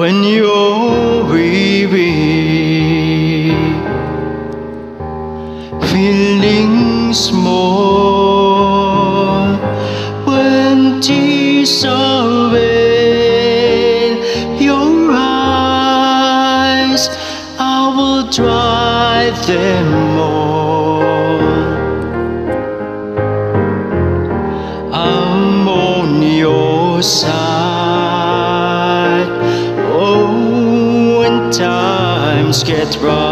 when you're weary, feeling small, when tears are in your eyes, I will dry them all. I'm on your side. Oh, when times get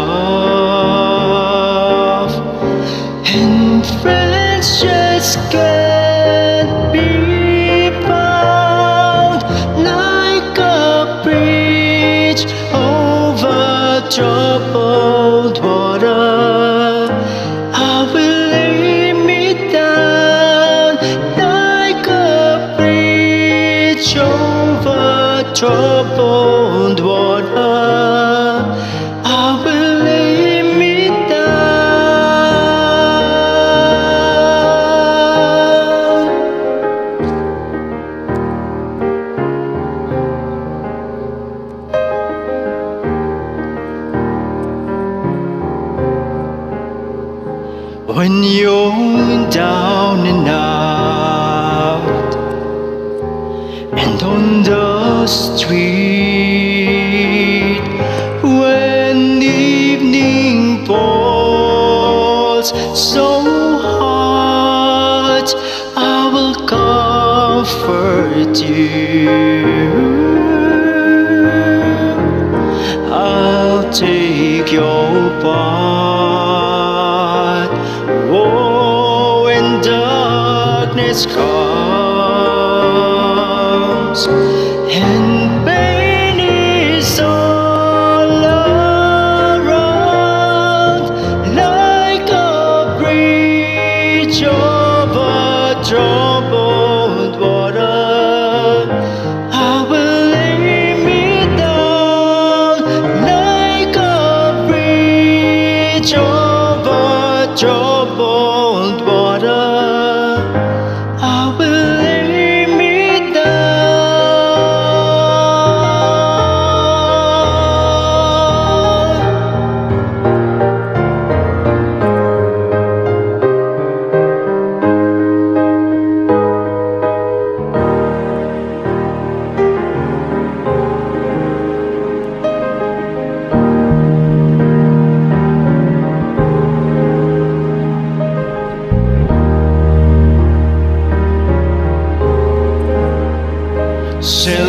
rough and friends just can't be found, like a bridge over troubled water, I will lay me down, like a bridge over troubled water. I will lay me down. When you're down and out and on the street, when evening falls so hard, I will comfort you. I'll take your part. Oh, when darkness comes and pain is all around, like a bridge over troubled water, I will lay me down, like a bridge over troubled water. I will lay me down.